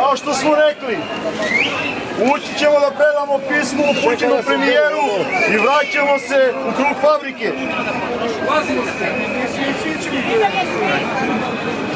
Kao što smo rekli, ući ćemo da predamo pismo upućeno premijeru i vraćamo se u krug fabrike.